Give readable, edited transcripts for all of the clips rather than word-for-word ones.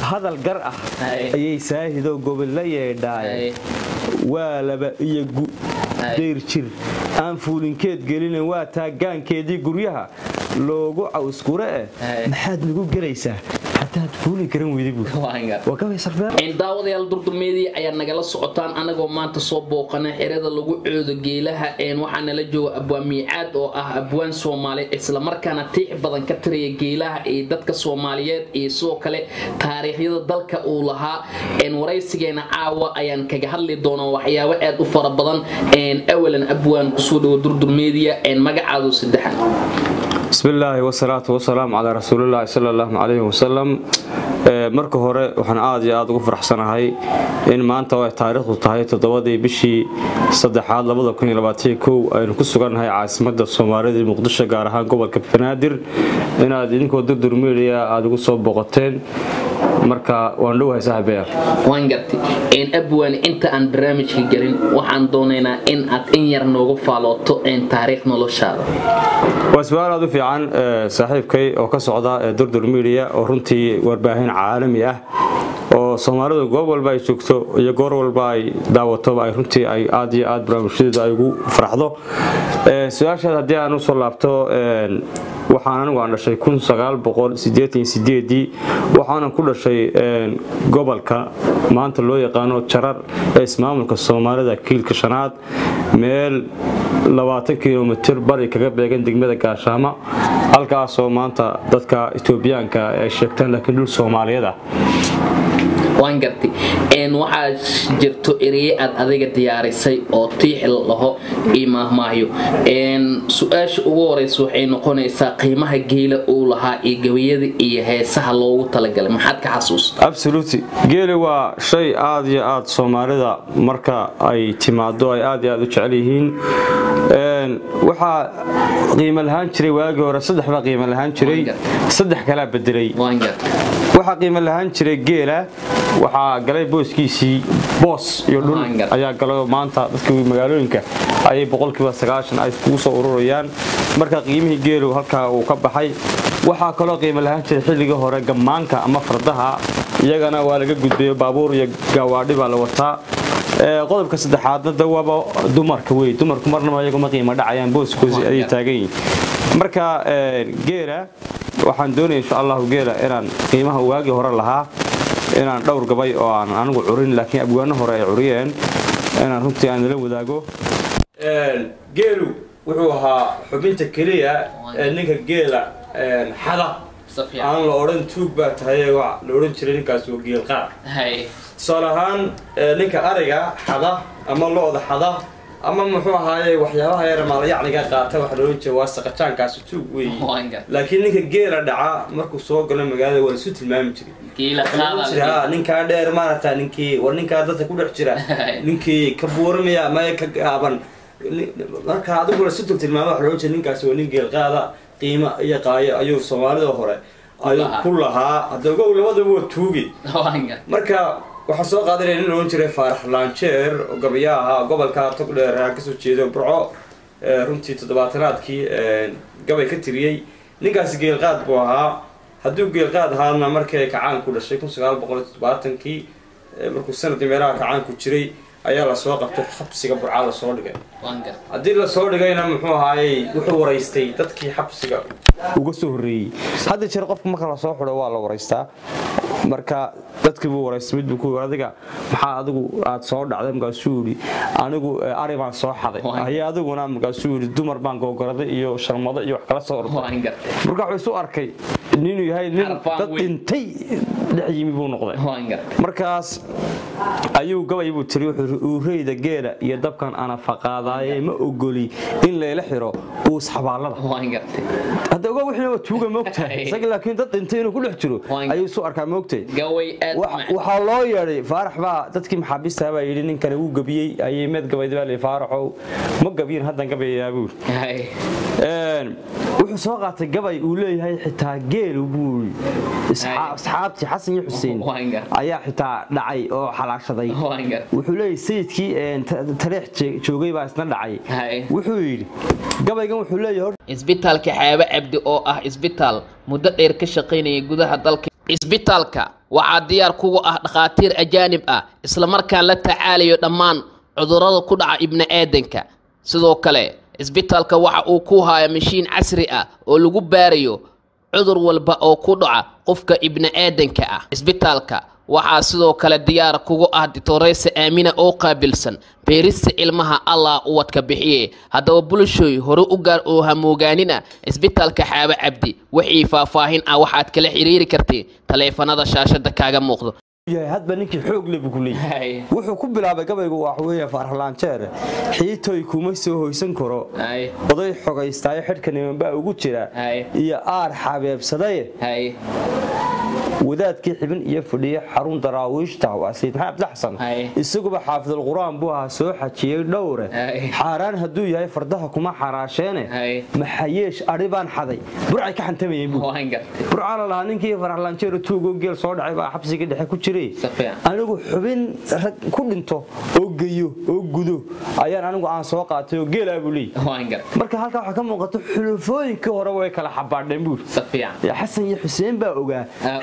هذا القرأة أي ساهدو قبل لا يداي ولا بقي دير شر أنفولين كيد قلنا واتاجان كيدي قريها لوجو أو سكورة محد نقول جريسة حتى تفولي كريم ويديبو وكم يصرفها إن داود يالدرد ميدي أيان نجلا سقطان أنا قومان تصوب وقنا حريد اللوجو عود جيلها إن وحنا لجو أبوان ميعاد أو أبوان سومالي إسلام كانت تيح بدن كتري جيلها إدتك سوماليات إيسوك له تاريخ يضلك أولها إن ورئيس جينا عاوة أيان كجهل دونا وحيا وقت أفر بدن إن أولا أبوان قصود ودرد الميديا إن مجعدوا سدحن بسم الله والصلاة والسلام على رسول الله صلى الله عليه وسلم marka hore waxaan aad iyo aad ugu faraxsanahay in maanta ay taariikhdu tahay 7 bishii 3aad 2021 aynu ku sugannahay caasimadda Soomaaliyeed ee Muqdisho gaar ahaan gobolka Banaadir inaad idinkoo durdur media aad ugu soo boqoteen marka waan dhawahay saaxiibayaal waan gartay in abwaan inta aan barnaamijka galin waxaan doonaynaa in aad in yar noogu faalooto in taariikh noloshaada وسؤال هذا في عن صاحب كي أو كسعودة دردر ميديا أو رنتي وارباهين عالمية أو سومالو جوبل باي شوكتو يجورول باي دعوته باي رنتي أي عادي عاد برامشيد أيقو فرحضه سؤال هذا دي أنا صلبته وحنا وعنا شيء كون سجال بقول سيدي وحنا كل شيء جوبل كا ما أنت لو يقانو تشرر اسمه من كسومالو ذا كيل كشنات ميل 20 كيلومتر bari kaga beegan degmada Gaashaamo halkaas oo maanta dadka Itoobiyaanka ay sheegtaan laakiin dhul Soomaaliyeed waan gartay in waxa jirto erey aad adiga diyaarisay oo tiixil laho imaamaayo in su'aasha ugu horeyso waxay noqonaysaa qiimaha geela uu lahaa ee gabiyada iyo heesaha loogu talagalay maxaad ka xasuustaa absolutely geela waa shay aad iyo aad Soomaalida marka ay timaado ay aad iyo aad u jecel yihiin waxa qiimo lahaan jiray waagi hore saddex ba qiimo lahaan jiray saddex kala bedelay waan gartay waxa qiimo lahaan jiray geela waxa galay booskiisii boos iyo dhul ayaa galay maanta dadka magaalooyinka ay 90% ay isku soo ururayaan marka qiimihii geelu halka uu ka baxay waxa kale oo qiimo lahaan jiray xilliga hore gamaanka ama fardaha iyagana waa laga gudbiyay baabuur iyo gawaadhi baa la wataa qodobka saddexaadna dawaba dumarka way dumarku marnaba iyagu ma qiimo dhacayaan booskoodii ay taagan marka geela waxaan doonayaa insha Allah geela inaan qiimaha waagi hore lahaa inaan dhowr gabay oo aan anigu curin laakiin abwaano hore ay curiyeen inaan runtii aan la wadaago geelu wuxuu ahaa xubinta kaliya ninka geela xada aan la oran tuug baa tahay waa la oran jiray ninkaas oo geel qaad salahan ninka ariga xada ama looda xada ama muxuu ahaayay waxyaabaha yar ma la yacniga qaata wax loo jeedo saqajaankaas tuug weey laakiin ninka geela dhaca markuu soo galo magaalada waa isu tilmaami jiray geela qaada ninka dheer maarata ninkii war ninka dadka ku dhex jira ninkii ka buurmaya ma ka gaaban marka adigu la isu tilmaamo wax loo jeedo ninkaas waa nin geel qaada qiimo iyo qaayo ayuu Soomaalida hore ay ku lahaa adogo labadaba tuugi marka waxa soo qaadanay in loo jiray Faarax Laanjeer oo gabayaha gobolka Togdheer ka soo jeedo Burco runtii 7aadkii gabay ka tiriyay ninkaas geel qaad buu ahaa haduu geel qaad ahaana markay kacaan ku dhashay 1970kii markuu sanadii meelaha kacaan ku jiray ayaa la soo qabtay xabsiga Burco la soo dhigay hadii la soo dhigayna muxuu ahaayay wuxuu wareystay dadkii xabsiga uga soo horeeyay hadda jeer qofka marka la soo xiro waa la wareystaa marka dadkii buu wareystay mid ku adiga maxaa adigu aad soo dhacday marka suuri anigu ari baan soo xaday ayaa adiguna marka suuri dumar baan googaraday iyo sharmado iyo wax kala soo orday marka wuxuu soo arkay inuu yahay nin dad intay dhixiyimi buu noqday markaas ayuu gabay buu tiri wuxuu reeyda geela iyo dabkan ana faqaadaayay ma ogoli in leela xiro uu saxbaalada hadda uga wixii tuuga moogtahay isaga laakiin dad intay inuu ku dhex jiro ayuu soo arkaa moogtay gaway aad waxa loo yeeray Faarax baa dadkii maxaabiista baa yiri ninkan uu gabiyay ayay mid gabayda baa Faaraxow ma gabiyin hadan gabayaa buu wuxuu soo qaatay gabay uu leeyahay xitaa geel buu asxaabti Xasan iyo Xuseen ayaa xitaa dhacay oo xalaashaday wuxuu leeyahay sayidkii tariikh joogay baa isna dhacay wuxuu yiri gabaygan wuxuu leeyahay isbitaalka Xaaba Cabdi oo ah isbitaal muddo dheer ka shaqeynaya gudaha dalka isbitaalka waxaa diyaar kugu ah dhakhaatiir ajaanib ah isla markaan la tacaalayo dhammaan cudurrada ku dhaca ibni aadanka sidoo kale isbitaalka waxa uu ku hayaa mashiin casri ah oo lagu baarayo cudur walba oo ku dhaca qofka ibni aadanka ah isbitaalka waxaa sidoo kale diyaar kugu ah Dr. Aamina oo qaabilsan beerista ilmaha Allah u wadka bixiye hadaba bulshooy hore u gaar oo hamoogaanina isbitaalka Xaaba Cabdi wixii faahfaahin ah waxaad kala xiriiri kartay taleefanada shaashada kaaga muuqdo hadba ninkii xoog leh buu leeyahay wuxuu ku bilaabay gabaygu wax weeye farxalaanjeer xiitooy kuma soo hoysan karo oday xogaystay xidhka nimanba ugu jira iyo aar xabeebsaday wadaadkii xibin iyo fadhiye xarun daraawiishta waa Sayyid Maxamed Xasan isaguba xaafidul quraan buu ahaa soo xajiyay dhowr xaraan haduu yahay fardaha kuma xaraasheene maxayeesh aribaan xaday burcay ka xantamayeen buu burcaan la ninkii farxalaanjeer tuugo geel soo dhacay baa xabsiga dhexe ku jiray anigu xubin ku dhinto oo geeyo oo gudo ayaan anigu aan soo qaatay oo geel abu leeyahay marka halka waxa ka muuqato xulufooyinka hore way kala xabaadheen buu Xasan iyo Xuseen baa ogaa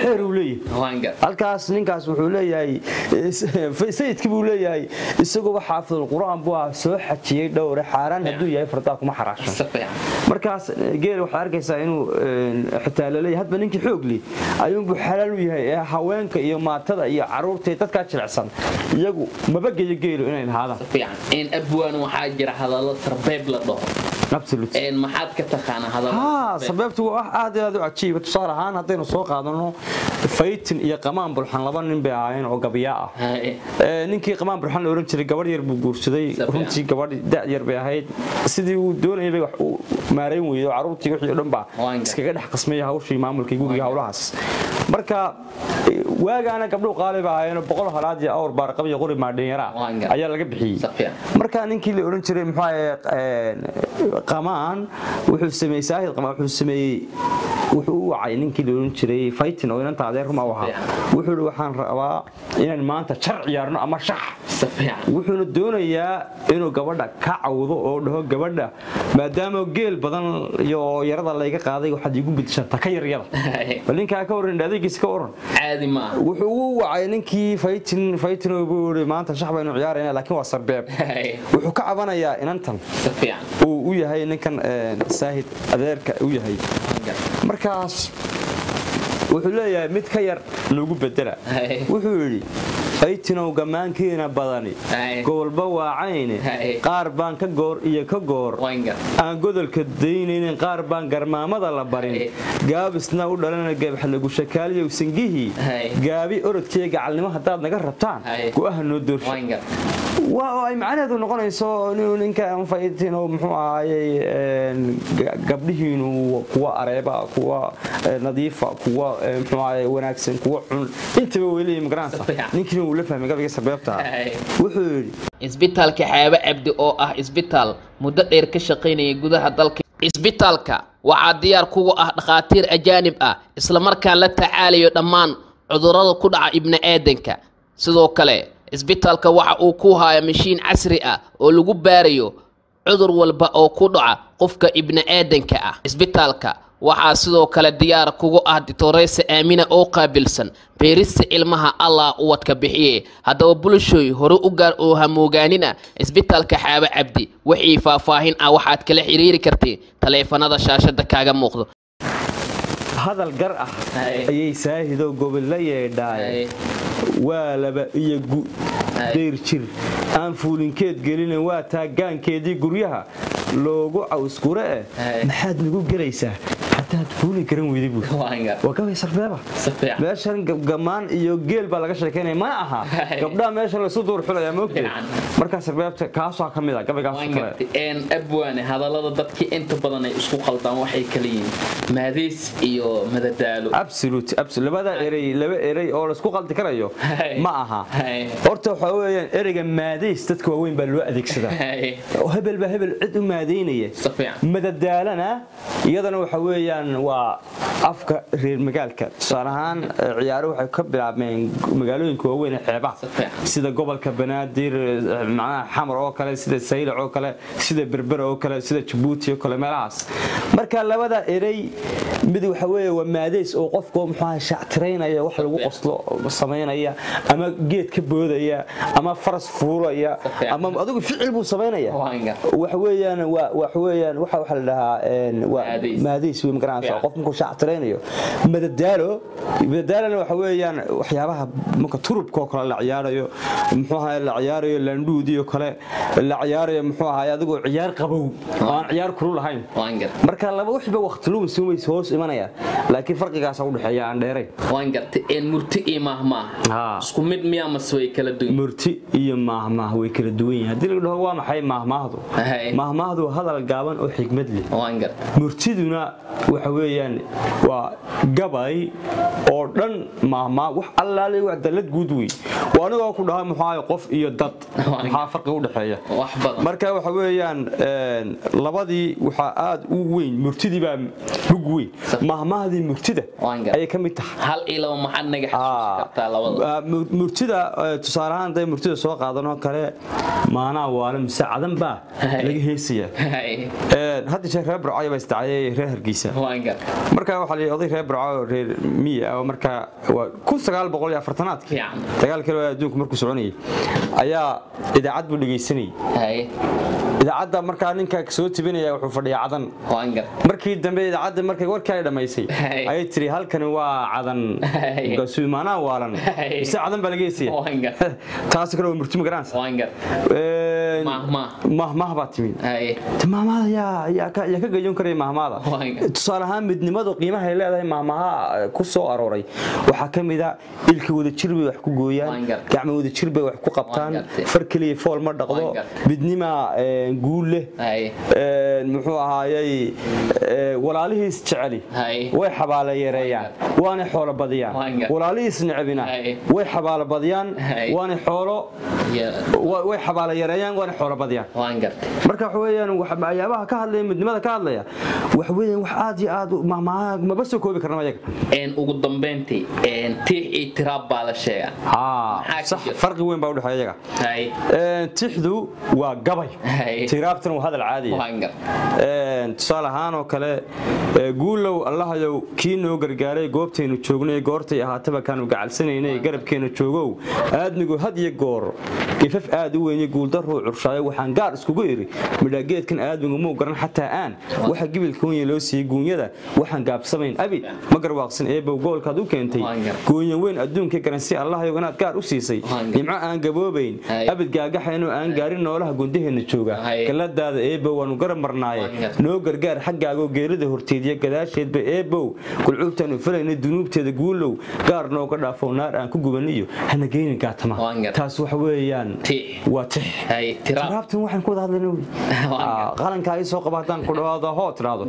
halkaas ninkaas wuxuu leeyahay sayidkii buu leeyahay isagoo xaafidul quraan buu soo xajiyay dhowr xaraan haduu yahay fardaa kuma xaraashan markaas geel waxa arkaysaa inuu xitaa leeyahay hadba ninkii xoog leh ayuu buu xalaal u yahay haweenka iyo maatada iyo caruurta dadka jilicsan iyagu mabageeyo geelo inay lahaadaan in abwaan waxa jira hadallo sarbeeb la dhaho absolutely in maxaad ka taqaan hadallo sababtu waa aad u cajiib tusaale ahaan hadaynu soo qaadano faytin iyo qamaan bulxan laba nin bay ahaayeen oo gabiya ah ninkii qamaan bulxan la oran jiray gabadh yar buu guursaday runtii gabadh da' yar bay ahayd sidii uu doonayay wax uu maareyn weeyo caruurtii wixii dhan baa iskaga dhax qasmay hawshii maamulka guriga hawlahaas marka waagaana gabdho qaalib ahaayeen 100 halaad iyo awr baar qabiyo qori maadhin yara ayaa laga bixiyay marka ninkii la oran jiray maxaa qamaan wuxuu sameeyay saahid qamaan wuxuu sameeyay wuxuu wacay ninkii la oran jiray faytin oo inanta adeer ma waxa wuxuu waxaan rabaa inaan maanta jar ciyaarno ama shax wuxuu doonayaa inuu gabadha ka cawdo oo dhaho gabadha maadaama geel badan iyo yarada la iga qaaday waxaad igu bidshanta ka yar yar balinka ka waran adeegiis ka waran caadi ma wuxuu wacay ninkii faytin oo buu maanta shax baynu ciyaarayna laakiin waa sarbeeb wuxuu ka cabanayaa inantan uu u yahay ninkan saahid adeerka u yahay markaas wuxuu leeyahay mid ka yar lagu bedela wuxuu yiri faytinow gamaankeena badani gobolba waacayne qaar baan ka goor iyo ka goor aan godolka daynaynin qaar baan garmaamada la barin gaabisna u dhalana gabax lagu shakaaliyo singihii gaabi orodkii gacalnimo hadaad naga rabtaan go'aha noo doorsho waa ay macnaheedu noqonayso inuu ninka faytino muxuu ahaayay gabdhihiinu kuwa areeba kuwa nadiifa kuwa muxuu ahaayay wanaagsan kuwa cun intaba weelay migraansa ninkii uu la fahmay gabiga sababta wuxuu yiri isbitaalka Xaaba Cabdi oo ah isbitaal muddo dheer ka shaqeynaya gudaha dalka isbitaalka waxaa diyaar kugu ah dhakhaatiir ajaanib ah isla markaan la tacaalayo dhammaan cudurrada ku dhaca ibni aadanka sidoo kale isbitaalka waxa uu ku hayaa mashiin casri ah oo lagu baarayo cudur walba oo ku dhaca qofka ibni aadanka ah isbitaalka waxaa sidoo kale diyaar kugu ah Dr. Aamina oo qaabilsan beerista ilmaha Allah u wadka bixiye hadaba bulshooy hore u gaar oo hamoogaanina isbitaalka Xaaba Cabdi wixii faahfaahin ah waxaad kala xiriiri kartay taleefanada shaashada kaaga muuqdo hadal gar ah ayay saahido gobol la yeedhay waa laba iyo deer jir aan fuulinkeed gelin waa taagaankeedii guryaha loogu cawskure maxaad nagu galaysaa حتى تقولي كريم ويديبو وكم سربابة ماشان جمان iyo geel baa laga sheekeynay ma aha gabdhaha meesha la soo door xulay moogtay marka sarbaabta kaasoo kamid ah gabaygaas een abwaane hadalada dadkii inta badan ay isku qaldaan waxay kala yihiin maadiis iyo madadaalo absolute labada eray oo la isku qaldi karayo ma aha horta waxa weeyaan erayga maadiis dadka waaweyn baa loo adeegsadaa oo hebel cid u maadeynaya madadaalana iyadana waxa weeyaan weeyaan waa afka reer magaalka tusaalahaan ciyaaro waxay ka bilaabmeen magaalooyinka waaweyn ee xeebaha sida gobolka Banaadir macnaha xamar oo kale sida Saylac oo kale sida Berber oo kale sida Djibouti oo kale meelahaas marka labada eray mid waxa weeye waa maadeys oo qofku muxuu shactireynaya wax lagu qoslo sameynaya ama geed ka boodaya ama faras fuulaya ama adigu ficil buu sameynaya waxa weeyaan waxa la dhahaa waa maadeys weey magaranaysa qof markuu shactireynayo madadaalana waxa weeyaan waxyaabaha marka turubka oo kale la ciyaarayo muxuu ahaa la ciyaarayo landhuudi oo kale la ciyaarayo muxuu ahaa adigu ciyaar qabow aan ciyaar kulul lahayn marka laba waxba waqti luum suumayso hoos imanaya laakiin farqigaas u dhaxeeya aan dheeray waan gartay in murti iyo mahmaah isku mid miya masway kala duwan murti iyo mahmaah way kala duwan yihiin hadii la dhaho waa maxay mahmaahdu hadal gaaban oo xigmad leh waan gartay murtiduna waxa weeyaan waa gabay oo dhan mahmaah wax allaale wax dalad guud weey waanigoo ku dhahay maxaa qof iyo dad waxa farqi u dhaxeeya wax badan marka waxa weeyaan labadii waxa aad u weyn murtidii baa ugu weyn mahmaahdii murtida ay ka mid tahay hal ilo maxad naga xasuusin kartaa labada murtida tusaalahaan day murtida soo qaadano kale maana waala masaacadan baa laga heesiyaa hadda sheekh reer Burcay baa istaacay reer Hargeysa marka waxa la oday reer Burcay reer miya oo marka 1940aadkii dagaalkii adduunka markuu soconayay ayaa idaacad buu dhageysanayay idaacada marka ninka soo tibinaya wuxuu fadhiyaa cadan markii dambe idaacada markay warkay dhamaysay ay tiri halkan waa cadan gasuumaana waalan si cadan baa laga heesiyaa taas kale oo murti magaranaysa mahmaah baa timid mahmaah yaa ka gayon karay mahmaada tusaalahaan midnimadu qiimaha ay leedahay mahmaha ku soo arooray waxa kamida ilka wada jirbay wax ku gooyaan gacmo wada jirbay wax ku qabtaan far kaliya fool ma dhaqdo midnima guul leh muxuu ahaayay walaalihiis jeceli way xabaala yareeyaan waana xoolo badiyaan walaalihiis nicbina way xabaala badiyaan waana xoolo way xabaala yareeyaan waana xoolo badiyaan marka waxa weeyaan waxyaabaha ka hadlaya midnimada ka hadlaya wax weeyaan wax aad iyo aad ma bas koobi karna ayaga ugu dambeyntii tiix itiraab baa la sheegaa sax farqi weyn baa u dhaxeeya tiixdu waa gabay tiraabtan waa hadal caadi tusaalahaan oo kale guulow allahayow kii noo gargaaray goobteenu joognay goortay ahaataba kaanu gacalsanaynay garabkeena joogow aadmigu had iyo goor ifaf aad u weyn guul darro curshaayo waxaan gaar iskugu iri midhageedkan aadmigu muu garan xataa aan waxa gibilkoon loo siiyay guunyada waxaan gaabsamayn abi ma garwaaqsan eebow goolkaad u keentay gooyin weyn adduunka garansi allahayow inaad gaar u siisay nimco aan gaboobayn abid gaagaxayno aan gaarin noolaha gundaheena jooga galadaada eebow waanu garab marnaaye noo gargaar xaggaago geerida horteediya gadaasheedba eebow kulcubtaanu falayna dunuubteeda guulow gaar nooga dhaafo naar aan ku gubaniyo hana geynin gaatama taas waxa weeyaan waa tiraabtan waxaan ku wada hadlaynaa qalanka ay soo qabataan ku dhawaado hoo tiraado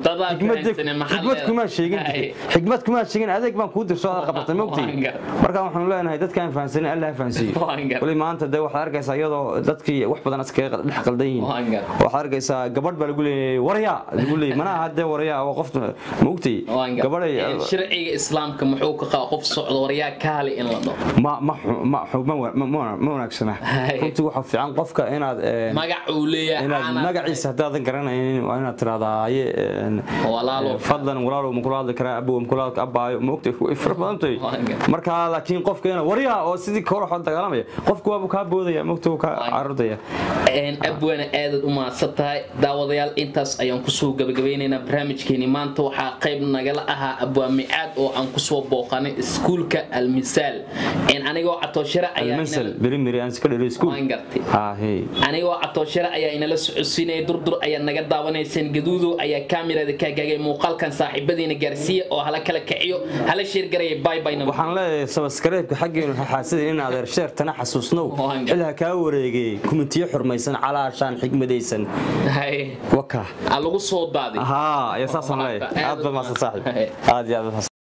xigmad kuma sheegin adeeg baan ku dirso qabatay moogtay marka waxaan leenahay dadkaan fahansanay Allah fahansiyo wali maanta day waxa arkaysaa iyadoo dadkii wax badan iskaga dhex qaldan yihiin waxa arkaysaa gabadh baa lagu leeyahay waraya lagu leeyahay mana hadda waraya oo qof moogtay gabadhay sharciga islaamka muxuu ka qaa qof socdo waraya kaali in la dhaho ma wanaagsana runtii waxa fiican qofka inaad magac uu leeyahay magaciisa hadaadan garanaynin waa inaad tiraahdaa walaalo fadlan walaalo ma kula hadli karaa abu ma kula abaayo moogtay way farbaantay marka laakiin qofka ina waraya oo sidii kooxo dagaalamaya qofku waa ka boodaya moogtay ka carudaya abwana aad u maasatahay daawadayaal intaas ayaan ku soo gabagabeynayna barnaamijkeeni maanta waxa qayb nagala ahaa abwaa micaad oo aan ku soo booqanay iskuulka almisaal anigoo atooshara ayaa almisaal primary and secondary school anigoo atooshara ayaa inala socodsiinay durdur ayaa naga daawanayseen gaduudo ayaa kaamirada ka gaagay muuqaalkan saaxiibadiina gaarsiiya oo hala kala kiciyo hala sheer garay bye bye waxaan leeyahay subscribe ka xageenu xaasidin in aad sheer tana xasuusnow ilaa ka wareegay kumentiyo xurmaysan calaashan xigmadeysan waka lagu soo daaday ya saasan leeyahay aad ba ma saaxiib aad